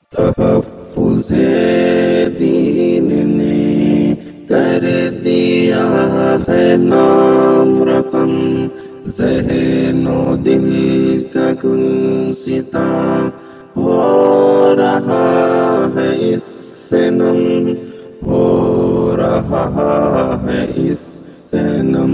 تحفظ دین نے کر دیا ہے نام رقم، ذہن و دل کا گلستاں ہو رہا ہے اس سے نم، ہو رہا ہے اس سے نم۔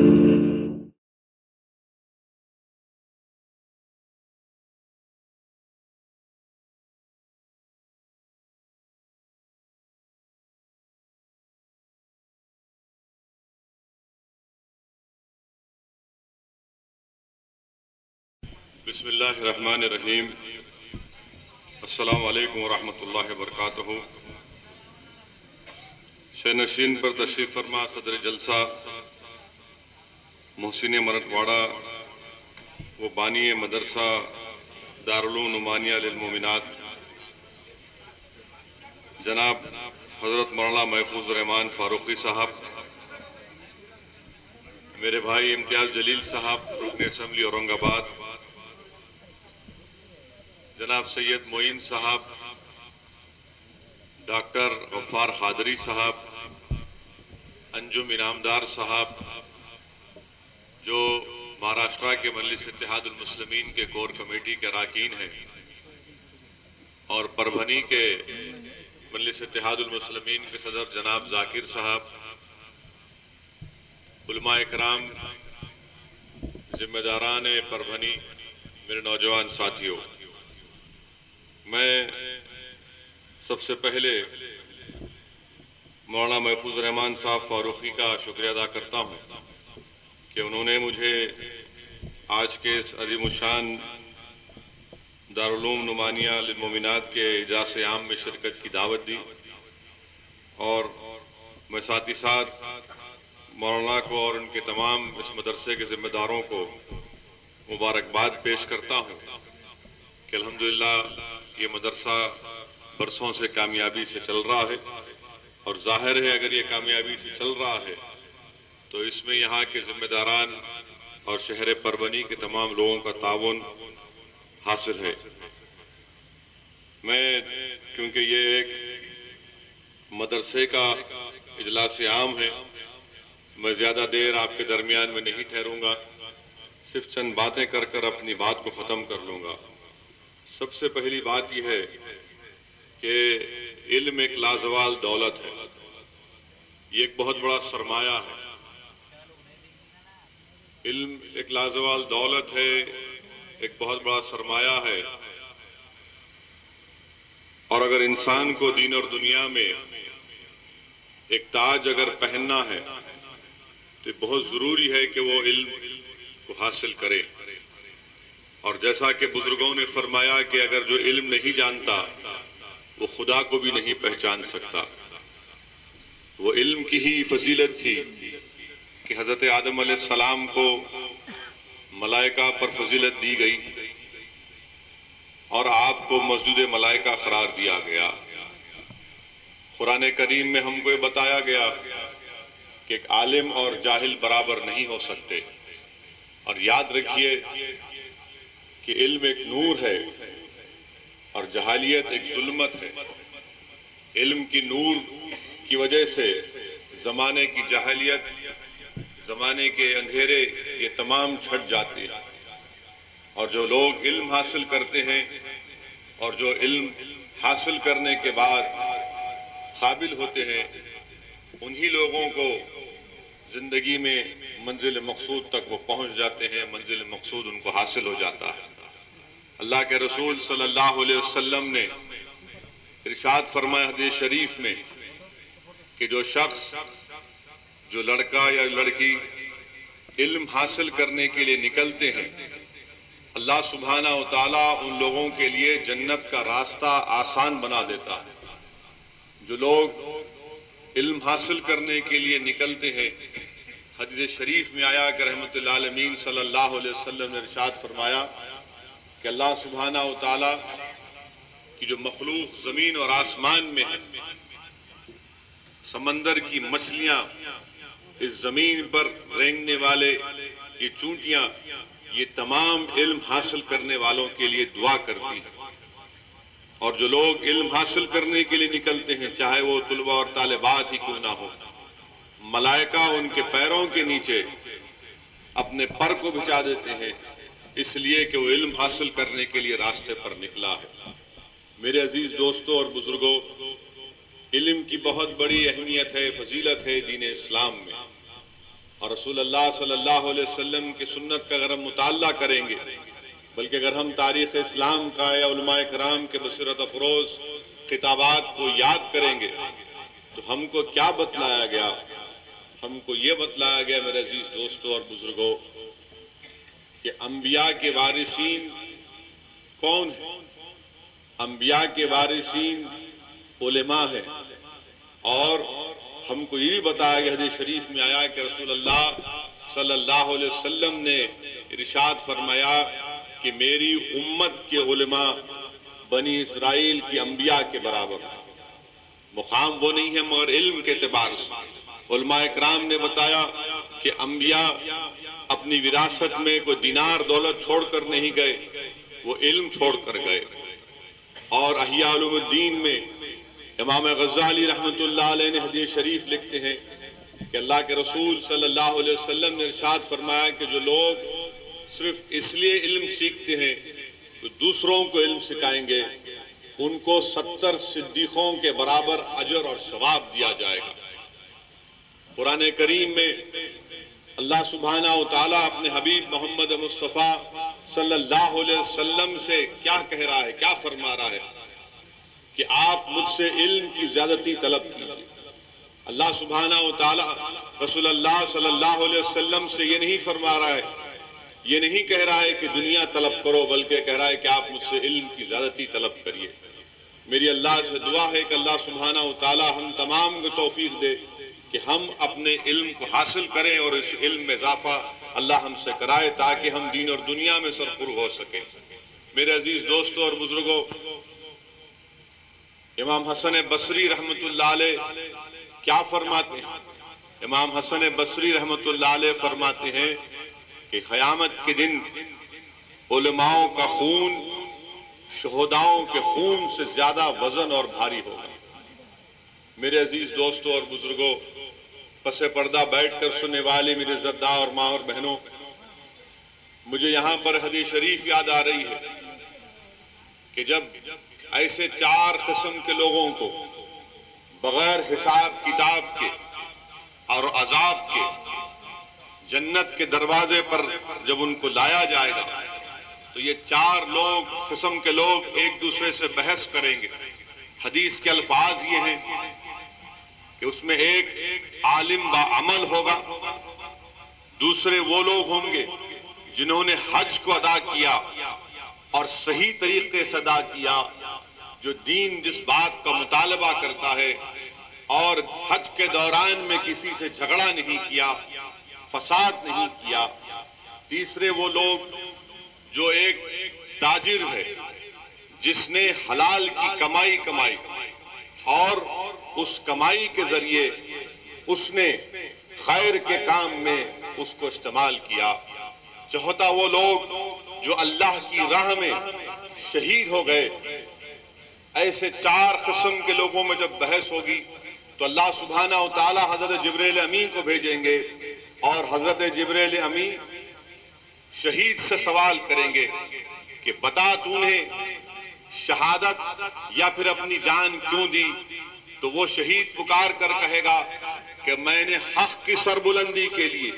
بسم اللہ الرحمن الرحیم۔ السلام علیکم ورحمۃ اللہ وبرکاتہ۔ شینشین پر تشریف فرما صدر جلسہ محسن مرٹواڑہ و بانی مدرسہ دارالعلوم نعمانیہ للمؤمنات جناب حضرت مولانا محفوظ الرحمان فاروقی صاحب، میرے بھائی امتیاز جلیل صاحب رکن اسمبلی اورنگ آباد، جناب سید معین صاحب، ڈاکٹر غفار قادری صاحب، انجم انعامدار صاحب جو مہاراشٹرا کے مجلس اتحاد المسلمین کے کور کمیٹی کے اراکین ہیں، اور پربھنی کے مجلس اتحاد المسلمین کے صدر جناب ذاکر صاحب، علماء اکرام، ذمہ داران پربھنی، میرے نوجوان ساتھیوں، میں سب سے پہلے مولانا محفوظ الرحمان صاحب فاروقی کا شکریہ ادا کرتا ہوں کہ انہوں نے مجھے آج کے اس عظیم الشان دارالعلوم نعمانیہ للمؤمنات کے اجلاس عام میں شرکت کی دعوت دی، اور میں ساتھ ہی ساتھ مولانا کو اور ان کے تمام اس مدرسے کے ذمہ داروں کو مبارکباد پیش کرتا ہوں کہ الحمدللہ یہ مدرسہ برسوں سے کامیابی سے چل رہا ہے، اور ظاہر ہے اگر یہ کامیابی سے چل رہا ہے تو اس میں یہاں کے ذمہ داران اور شہر پربھنی کے تمام لوگوں کا تعاون حاصل ہے۔ میں کیونکہ یہ ایک مدرسے کا اجلاس عام ہے، میں زیادہ دیر آپ کے درمیان میں نہیں ٹھہروں گا، صرف چند باتیں کر کر اپنی بات کو ختم کر لوں گا۔ سب سے پہلی بات یہ ہے کہ علم ایک لازوال دولت ہے، یہ ایک بہت بڑا سرمایہ ہے۔ علم ایک لازوال دولت ہے، ایک بہت بڑا سرمایہ ہے، اور اگر انسان کو دین اور دنیا میں ایک تاج اگر پہننا ہے تو بہت ضروری ہے کہ وہ علم کو حاصل کرے، اور جیسا کہ بزرگوں نے فرمایا کہ اگر جو علم نہیں جانتا وہ خدا کو بھی نہیں پہچان سکتا۔ وہ علم کی ہی فضیلت تھی کہ حضرت آدم علیہ السلام کو ملائکہ پر فضیلت دی گئی اور آپ کو مسجد ملائکہ قرار دیا گیا۔ قرآن کریم میں ہم کو یہ بتایا گیا کہ ایک عالم اور جاہل برابر نہیں ہو سکتے، اور یاد رکھیے کہ علم ایک نور ہے اور جہالیت ایک ظلمت ہے۔ علم کی نور کی وجہ سے زمانے کی جہالیت، زمانے کے اندھیرے یہ تمام چھٹ جاتے ہیں، اور جو لوگ علم حاصل کرتے ہیں اور جو علم حاصل کرنے کے بعد قابل ہوتے ہیں، انہی لوگوں کو زندگی میں منزل مقصود تک وہ پہنچ جاتے ہیں، منزل مقصود ان کو حاصل ہو جاتا ہے۔ اللہ کے رسول صلی اللہ علیہ وسلم نے ارشاد فرمایا حدیث شریف میں کہ جو شخص، جو لڑکا یا لڑکی علم حاصل کرنے کے لیے نکلتے ہیں، اللہ سبحانہ و تعالیٰ ان لوگوں کے لیے جنت کا راستہ آسان بنا دیتا ہے۔ جو لوگ علم حاصل کرنے کے لیے نکلتے ہیں، حدیث شریف میں آیا کہ رحمت اللہ عالمین صلی اللہ علیہ وسلم نے ارشاد فرمایا کہ اللہ سبحانہ و تعالیٰ کی جو مخلوق زمین اور آسمان میں ہے، سمندر کی مچھلیاں، اس زمین پر رینگنے والے یہ چونٹیاں، یہ تمام علم حاصل کرنے والوں کے لیے دعا کرتی ہیں۔ اور جو لوگ علم حاصل کرنے کے لیے نکلتے ہیں، چاہے وہ طلباء اور طالبات ہی کیوں نہ ہو، ملائکہ ان کے پیروں کے نیچے اپنے پر کو بچھا دیتے ہیں، اس لیے کہ وہ علم حاصل کرنے کے لیے راستے پر نکلا ہے۔ میرے عزیز دوستوں اور بزرگوں، علم کی بہت بڑی اہمیت ہے، فضیلت ہے دین اسلام میں، اور رسول اللہ صلی اللہ علیہ وسلم کی سنت کا اگر ہم مطالعہ کریں گے، بلکہ اگر ہم تاریخ اسلام کا یا علماء کرام کے بصیرت افروز خطابات کو یاد کریں گے تو ہم کو کیا بتلایا گیا؟ ہم کو یہ بتلایا گیا میرے عزیز دوستوں اور بزرگوں کہ انبیاء کے وارثین کون ہیں؟ انبیاء کے وارثین علماء ہیں، اور ہم کو یہ بھی بتایا گیا، حدیث شریف میں آیا کہ رسول اللہ صلی اللہ علیہ وسلم نے ارشاد فرمایا کہ میری امت کے علماء بنی اسرائیل کی انبیاء کے برابر ہیں۔ مقام وہ نہیں ہے مگر علم کے اعتبار سے۔ علماء اکرام نے بتایا کہ انبیاء اپنی وراثت میں کوئی دینار دولت چھوڑ کر نہیں گئے، وہ علم چھوڑ کر گئے۔ اور احیاء علوم الدین میں امام غزالی رحمۃ اللہ علیہ نے حدیث شریف لکھتے ہیں کہ اللہ کے رسول صلی اللہ علیہ وسلم نے ارشاد فرمایا کہ جو لوگ صرف اس لیے علم سیکھتے ہیں کہ دوسروں کو علم سکھائیں گے، ان کو 70 صدیقوں کے برابر اجر اور ثواب دیا جائے گا۔ قرآن کریم میں اللہ سبحانہ و تعالیٰ اپنے حبیب محمد مصطفیٰ صلی اللہ علیہ وسلم سے کیا کہہ رہا ہے، کیا فرما رہا ہے کہ آپ مجھ سے علم کی زیادتی طلب کیجیے۔ اللہ سبحانہ و تعالیٰ رسول اللہ صلی اللہ علیہ وسلم سے یہ نہیں فرما رہا ہے، یہ نہیں کہہ رہا ہے کہ دنیا طلب کرو، بلکہ کہہ رہا ہے کہ آپ مجھ سے علم کی زیادتی طلب کریے۔ میری اللہ سے دعا ہے کہ اللہ سبحانہ و تعالیٰ ہم تمام کو توفیق دے کہ ہم اپنے علم کو حاصل کریں اور اس علم میں اضافہ اللہ ہم سے کرائے تاکہ ہم دین اور دنیا میں سرخر ہو سکیں۔ میرے عزیز دوستوں اور بزرگوں، امام حسن بصری رحمۃ اللہ علیہ کیا فرماتے ہیں؟ امام حسن بصری رحمۃ اللہ علیہ فرماتے ہیں کہ قیامت کے دن علماؤں کا خون شہداؤں کے خون سے زیادہ وزن اور بھاری ہوگا۔ میرے عزیز دوستوں اور بزرگوں، پس پردہ بیٹھ کر سننے والے میرے عزتدار اور ماں اور بہنوں، مجھے یہاں پر حدیث شریف یاد آ رہی ہے کہ جب ایسے 4 قسم کے لوگوں کو بغیر حساب کتاب کے اور عذاب کے جنت کے دروازے پر جب ان کو لایا جائے گا تو یہ 4 قسم کے لوگ ایک دوسرے سے بحث کریں گے۔ حدیث کے الفاظ یہ ہیں کہ اس میں ایک عالم باعمل ہوگا، دوسرے وہ لوگ ہوں گے جنہوں نے حج کو ادا کیا اور صحیح طریقے سے ادا کیا، جو دین جس بات کا مطالبہ کرتا ہے، اور حج کے دوران میں کسی سے جھگڑا نہیں کیا، فساد نہیں کیا۔ تیسرے وہ لوگ جو ایک تاجر ہے جس نے حلال کی کمائی کمائی اور اس کمائی کے ذریعے اس نے خیر کے کام میں اس کو استعمال کیا۔ چوتھا وہ لوگ جو اللہ کی راہ میں شہید ہو گئے۔ ایسے 4 قسم کے لوگوں میں جب بحث ہوگی تو اللہ سبحانہ و تعالی حضرت جبریل امین کو بھیجیں گے، اور حضرت جبریل امین شہید سے سوال کریں گے کہ بتا تو نے شہادت یا پھر اپنی جان کیوں دی؟ تو وہ شہید پکار کر کہے گا کہ میں نے حق کی سربلندی کے لیے،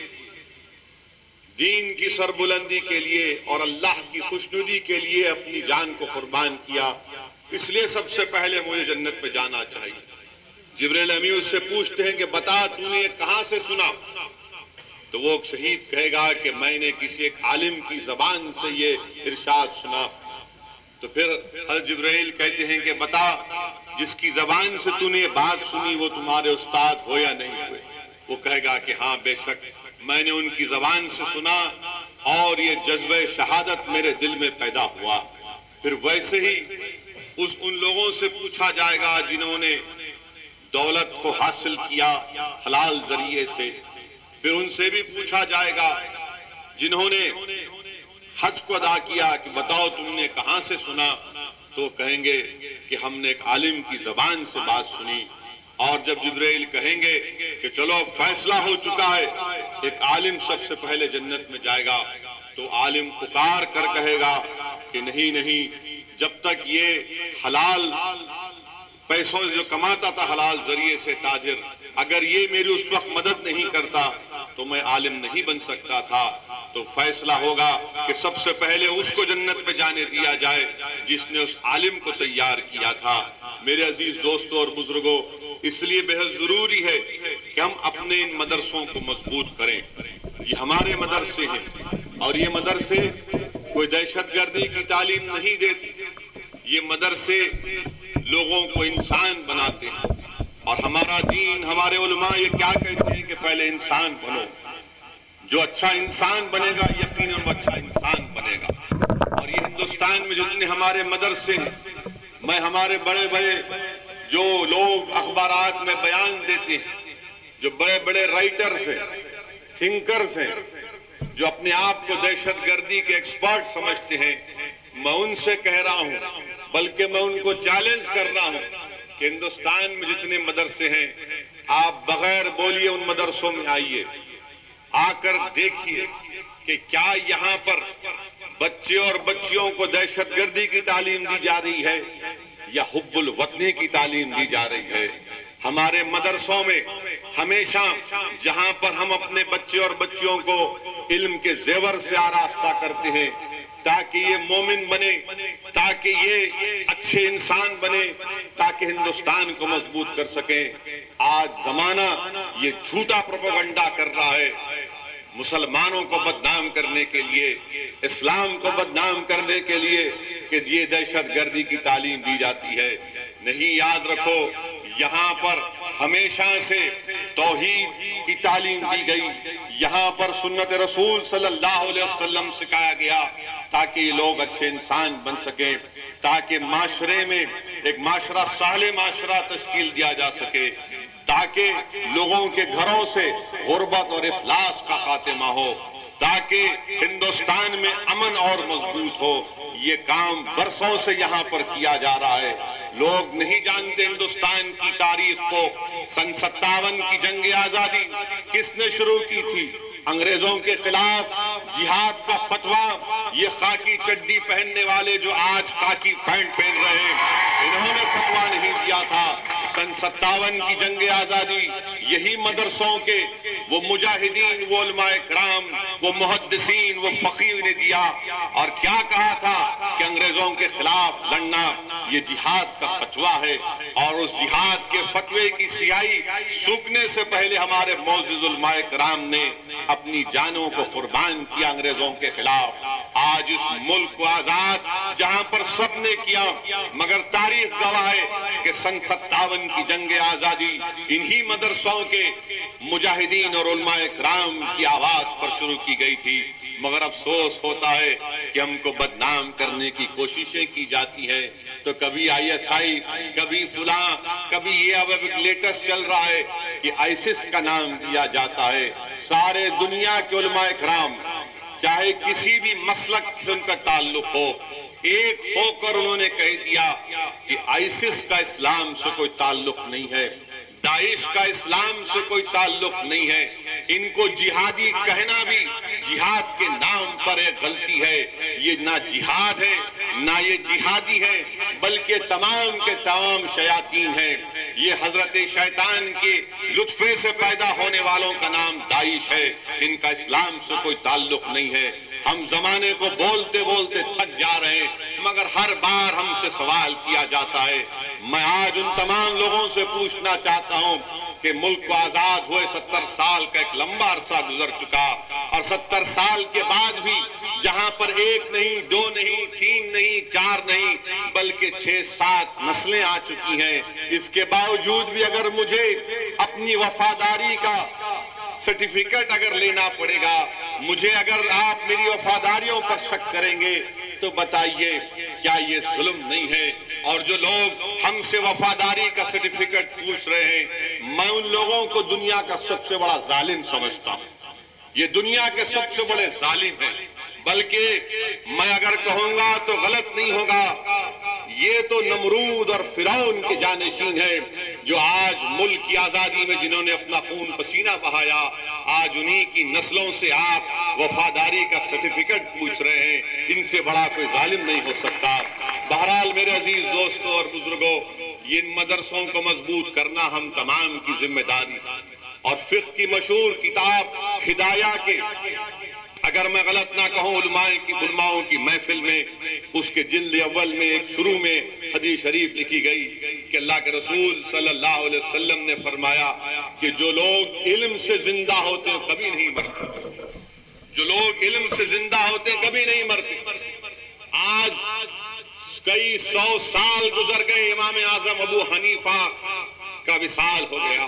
دین کی سربلندی کے لیے اور اللہ کی خوشنودی کے لیے اپنی جان کو قربان کیا، اس لیے سب سے پہلے مجھے جنت پہ جانا چاہیے۔ جبریل امین اس سے پوچھتے ہیں کہ بتا تو نے کہاں سے سنا؟ تو وہ شہید کہے گا کہ میں نے کسی ایک عالم کی زبان سے یہ ارشاد سنا۔ تو پھر حضرت جبرائیل کہتے ہیں کہ بتا جس کی زبان سے تو نے یہ بات سنی وہ تمہارے استاد ہو یا نہیں ہوئے؟ وہ کہے گا کہ ہاں بے شک میں نے ان کی زبان سے سنا اور یہ جذبہ شہادت میرے دل میں پیدا ہوا۔ پھر ویسے ہی ان لوگوں سے پوچھا جائے گا جنہوں نے دولت کو حاصل کیا حلال ذریعے سے، پھر ان سے بھی پوچھا جائے گا جنہوں نے حج کو ادا کیا کہ بتاؤ تم نے کہاں سے سنا؟ تو کہیں گے کہ ہم نے ایک عالم کی زبان سے بات سنی، اور جب جبرائیل کہیں گے کہ چلو اب فیصلہ ہو چکا ہے، ایک عالم سب سے پہلے جنت میں جائے گا، تو عالم پکار کر کہے گا کہ نہیں نہیں، جب تک یہ حلال پیسوں جو کماتا تھا حلال ذریعے سے تاجر، اگر یہ میری اس وقت مدد نہیں کرتا تو میں عالم نہیں بن سکتا تھا۔ تو فیصلہ ہوگا کہ سب سے پہلے اس کو جنت میں جانے دیا جائے جس نے اس عالم کو تیار کیا تھا۔ میرے عزیز دوستوں اور بزرگوں، اس لیے بہت ضروری ہے کہ ہم اپنے ان مدرسوں کو مضبوط کریں۔ یہ ہمارے مدرسے ہیں، اور یہ مدرسے کوئی دہشت گردی کی تعلیم نہیں دیتی، یہ مدرسے لوگوں کو انسان بناتے ہیں، اور ہمارا دین، ہمارے علماء یہ کیا کہتے ہیں کہ پہلے انسان بنو، جو اچھا انسان بنے گا یقیناً وہ اچھا انسان بنے گا۔ اور یہ ہندوستان میں جتنے ہمارے مدرسے ہیں، میں ہمارے بڑے بڑے جو لوگ اخبارات میں بیان دیتے ہیں، جو بڑے بڑے رائٹرز ہیں، تھنکرز ہیں، جو اپنے آپ کو دہشت گردی کے ایکسپرٹ سمجھتے ہیں، میں ان سے کہہ رہا ہوں، بلکہ میں ان کو چیلنج کر رہا ہوں کہ ہندوستان میں جتنے مدرسے ہیں، آپ بغیر بولیے ان مدرسوں میں آئیے، آ کر دیکھیے کہ کیا یہاں پر بچے اور بچیوں کو دہشت گردی کی تعلیم دی جا رہی ہے یا حب الوطنی کی تعلیم دی جا رہی ہے۔ ہمارے مدرسوں میں ہمیشہ جہاں پر ہم اپنے بچے اور بچیوں کو علم کے زیور سے آراستہ کرتے ہیں تاکہ یہ مومن بنے، تاکہ یہ اچھے انسان بنے، تاکہ ہندوستان کو مضبوط کر سکیں، آج زمانہ یہ جھوٹا پروپیگنڈا کر رہا ہے، مسلمانوں کو بدنام کرنے کے لیے، اسلام کو بدنام کرنے کے لیے کہ یہ دہشت گردی کی تعلیم دی جاتی ہے۔ نہیں، یاد رکھو یہاں پر ہمیشہ سے توحید کی تعلیم دی گئی، یہاں پر سنت رسول صلی اللہ علیہ وسلم سکھایا گیا تاکہ یہ لوگ اچھے انسان بن سکیں، تاکہ معاشرے میں ایک معاشرہ صالح معاشرہ تشکیل دیا جا سکے، تاکہ لوگوں کے گھروں سے غربت اور افلاس کا خاتمہ ہو، تاکہ ہندوستان میں امن اور مضبوط ہو۔ یہ کام برسوں سے یہاں پر کیا جا رہا ہے۔ لوگ نہیں جانتے ہندوستان کی تاریخ کو۔ سن 57 کی جنگ آزادی کس نے شروع کی تھی؟ انگریزوں کے خلاف جہاد کا فتویٰ یہ خاکی چڈی پہننے والے جو آج خاکی پینٹ پہن رہے ہیں، انہوں نے فتویٰ نہیں دیا تھا۔ سن 57 کی جنگ آزادی یہی مدرسوں کے وہ مجاہدین، وہ علماء کرام، وہ محدثین، وہ فقیہ نے دیا، اور کیا کہا تھا کہ انگریزوں کے خلاف لڑنا یہ جہاد کا فتویٰ ہے، اور اس جہاد کے فتوے کی سیاہی سوکھنے سے پہلے ہمارے معزز علماء کرام نے اپنی جانوں کو قربان کیا انگریزوں کے خلاف۔ آج اس ملک کو آزاد جہاں پر سب نے کیا، مگر تاریخ گواہ ہے کہ سن 57 کی جنگ آزادی انہی مدرسوں کے مجاہدین اور علماء کرام کی آواز پر شروع کی گئی تھی۔ مگر افسوس ہوتا ہے کہ ہم کو بدنام کرنے کی کوششیں کی جاتی ہیں، تو کبھی ISI، کبھی فلاں، کبھی یہ اب ایک لیٹسٹ چل رہا ہے کہ ISIS کا نام دیا جاتا ہے۔ سارے دنیا کے علماء کرام چاہے کسی بھی مسلک سے ان کا تعلق ہو، ایک ہو کر انہوں نے کہہ دیا کہ ISIS کا اسلام سے کوئی تعلق نہیں ہے، داعش کا اسلام سے کوئی تعلق نہیں ہے۔ ان کو جہادی کہنا بھی جہاد کے نام پر ایک غلطی ہے۔ یہ نہ جہاد ہے، نہ یہ جہادی ہے، بلکہ تمام کے تمام شیاطین ہیں۔ یہ حضرت شیطان کے لطفے سے پیدا ہونے والوں کا نام داعش ہے، ان کا اسلام سے کوئی تعلق نہیں ہے۔ ہم زمانے کو بولتے بولتے تھک جا رہے ہیں، مگر ہر بار ہم سے سوال کیا جاتا ہے۔ میں آج ان تمام لوگوں سے پوچھنا چاہتا ہوں کہ ملک کو آزاد ہوئے 70 سال کا ایک لمبا عرصہ گزر چکا، اور 70 سال کے بعد بھی جہاں پر 1 نہیں، 2 نہیں، 3 نہیں، 4 نہیں، بلکہ 6-7 نسلیں آ چکی ہیں، اس کے باوجود بھی اگر مجھے اپنی وفاداری کا سرٹیفکیٹ اگر لینا پڑے گا، مجھے اگر آپ میری وفاداریوں پر شک کریں گے تو بتائیے کیا یہ ظلم نہیں ہے؟ اور جو لوگ ہم سے وفاداری کا سرٹیفکیٹ پوچھ رہے ہیں، میں ان لوگوں کو دنیا کا سب سے بڑا ظالم سمجھتا ہوں۔ یہ دنیا کے سب سے بڑے ظالم ہیں، بلکہ میں اگر کہوں گا تو غلط نہیں ہوگا، یہ تو نمرود اور فرعون کے جانشین ہیں جو آج ملک کی آزادی میں جنہوں نے اپنا خون پسینہ بہایا، آج انہی کی نسلوں سے آپ وفاداری کا سرٹیفکیٹ پوچھ رہے ہیں۔ ان سے بڑا کوئی ظالم نہیں ہو سکتا۔ بہرحال میرے عزیز دوستوں اور بزرگوں، ان مدرسوں کو مضبوط کرنا ہم تمام کی ذمہ داری، اور فقہ کی مشہور کتاب ہدایہ کے، اگر میں غلط نہ کہوں، علماؤں کی محفل میں اس کے جلد اول میں ایک شروع میں حدیث شریف لکھی گئی کہ اللہ کے رسول صلی اللہ علیہ وسلم نے فرمایا کہ جو لوگ علم سے زندہ ہوتے ہیں کبھی نہیں مرتے، جو لوگ علم سے زندہ ہوتے ہیں کبھی نہیں مرتے۔ آج کئی 100 سال گزر گئے، امام اعظم ابو حنیفہ کا وصال ہو گیا،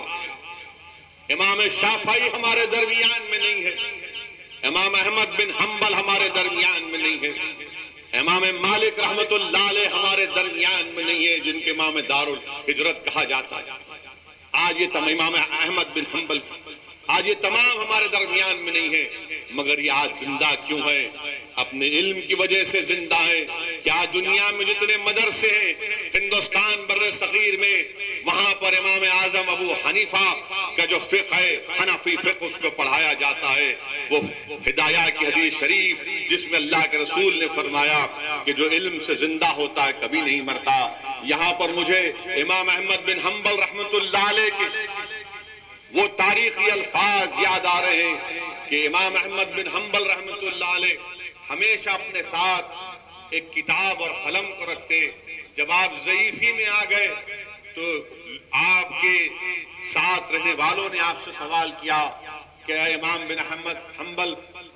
امام شافعی ہمارے درمیان میں نہیں ہے، امام احمد بن حنبل ہمارے درمیان میں نہیں ہے، امام مالک رحمت اللہ علیہ ہمارے درمیان میں نہیں ہے، جن کے امام دار الہجرت کہا جاتا ہے۔ آج یہ امام احمد بن حنبل، آج یہ تمام ہمارے درمیان میں نہیں ہے، مگر یہ آج زندہ کیوں ہے؟ اپنے علم کی وجہ سے زندہ ہے کہ آج دنیا میں جتنے مدرسے ہیں ہندوستان بر صغیر میں، وہاں پر امام اعظم ابو حنیفہ کا جو فقہ ہے، حنفی فقہ، اس کو پڑھایا جاتا ہے۔ وہ ہدایہ کی حدیث شریف جس میں اللہ کے رسول نے فرمایا کہ جو علم سے زندہ ہوتا ہے کبھی نہیں مرتا، یہاں پر مجھے امام احمد بن حنبل رحمت اللہ علیہ کے وہ تاریخی الفاظ یاد آ رہے ہیں کہ امام احمد بن حنبل رحمت اللہ علیہ ہمیشہ اپنے ساتھ ایک کتاب اور قلم کو رکھتے۔ جب آپ ضعیفی میں آ گئے تو آپ کے ساتھ رہنے والوں نے آپ سے سوال کیا کہ اے امام بن احمد حنبل،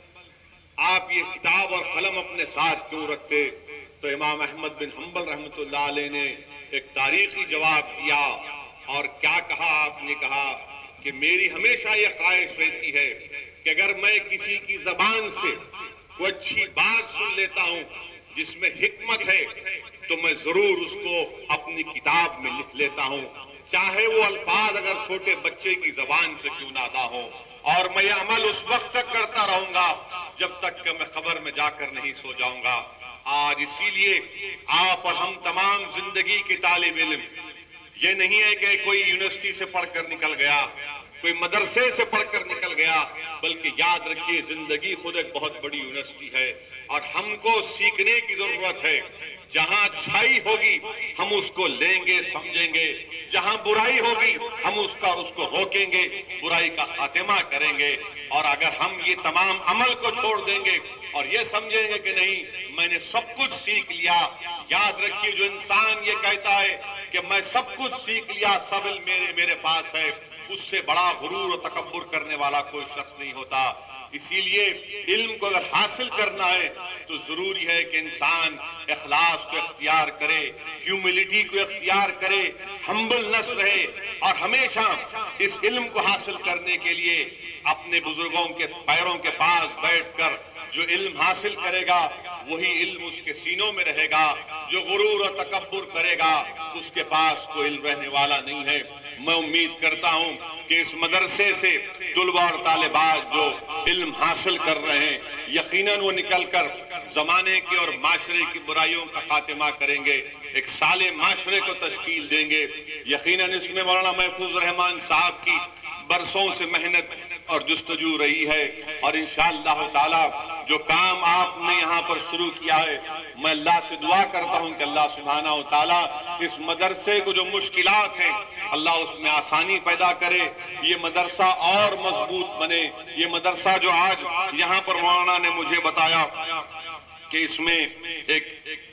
آپ یہ کتاب اور قلم اپنے ساتھ کیوں رکھتے؟ تو امام احمد بن حنبل رحمت اللہ علیہ نے ایک تاریخی جواب دیا، اور کیا کہا؟ آپ نے کہا کہ میری ہمیشہ یہ خواہش رہتی ہے کہ اگر میں کسی کی زبان سے کوئی اچھی بات سن لیتا ہوں جس میں حکمت ہے تو میں ضرور اس کو اپنی کتاب میں لکھ لیتا ہوں، چاہے وہ الفاظ اگر چھوٹے بچے کی زبان سے کیوں نہ ادا ہوں، اور میں یہ عمل اس وقت تک کرتا رہوں گا جب تک کہ میں قبر میں جا کر نہیں سو جاؤں گا۔ آج اسی لیے آپ اور ہم تمام زندگی کے طالب علم، یہ نہیں ہے کہ کوئی یونیورسٹی سے پڑھ کر نکل گیا، کوئی مدرسے سے پڑھ کر نکل گیا، بلکہ یاد رکھیے زندگی خود ایک بہت بڑی یونیورسٹی ہے، اور ہم کو سیکھنے کی ضرورت ہے۔ جہاں اچھائی ہوگی ہم اس کو لیں گے، سمجھیں گے، جہاں برائی ہوگی ہم اس کو روکیں گے، برائی کا خاتمہ کریں گے، اور اگر ہم یہ تمام عمل کو چھوڑ دیں گے اور یہ سمجھیں گے کہ نہیں میں نے سب کچھ سیکھ لیا، یاد رکھیے جو انسان یہ کہتا ہے کہ میں سب کچھ سیکھ لیا، سب علم میرے پاس ہے، اس سے بڑا غرور و تکبر کرنے والا کوئی شخص نہیں ہوتا۔ اسی لیے علم کو اگر حاصل کرنا ہے تو ضروری ہے کہ انسان اخلاص کو اختیار کرے، ہیوملٹی کو اختیار کرے، ہمبل نس رہے، اور ہمیشہ اس علم کو حاصل کرنے کے لیے اپنے بزرگوں کے پیروں کے پاس بیٹھ کر جو علم حاصل کرے گا وہی علم اس کے سینوں میں رہے گا۔ جو غرور و تکبر کرے گا اس کے پاس کوئی علم رہنے والا نہیں ہے۔ میں امید کرتا ہوں کہ اس مدرسے سے طلباء اور طالبات جو علم حاصل کر رہے ہیں یقیناً وہ نکل کر زمانے کی اور معاشرے کی برائیوں کا خاتمہ کریں گے، ایک صالح معاشرے کو تشکیل دیں گے۔ یقیناً اس میں مولانا محفوظ رحمان صاحب کی برسوں سے محنت اور جستجو رہی ہے، اور انشاءاللہ تعالی جو کام آپ نے یہاں پر شروع کیا ہے، میں اللہ سے دعا کرتا ہوں کہ اللہ سبحانہ و تعالی اس مدرسے کو جو مشکلات ہیں اللہ اس میں آسانی پیدا کرے، یہ مدرسہ اور مضبوط بنے۔ یہ مدرسہ جو آج یہاں پر مولانا نے مجھے بتایا کہ اس میں ایک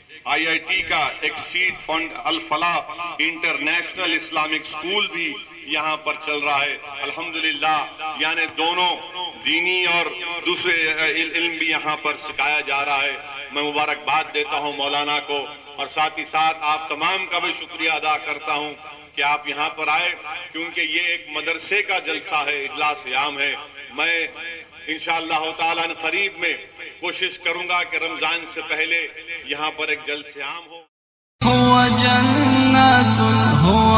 IIT کا ایک seed fund Al-Falah international Islamic school بھی یہاں پر چل رہا ہے، الحمدللہ، یعنی دونوں دینی اور دوسرے علم بھی یہاں پر سکھایا جا رہا ہے۔ میں مبارکباد دیتا ہوں مولانا کو، اور ساتھ ہی ساتھ آپ تمام کا بھی شکریہ ادا کرتا ہوں کہ آپ یہاں پر آئے، کیونکہ یہ ایک مدرسے کا جلسہ ہے، اجلاس عام ہے۔ میں انشاءاللہ تعالیٰ قریب میں کوشش کروں گا کہ رمضان سے پہلے یہاں پر ایک جلسہ عام ہو۔ هو جنات هو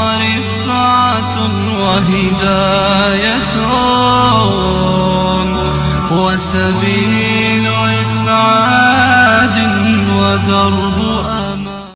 رفعة وهداية وسبيل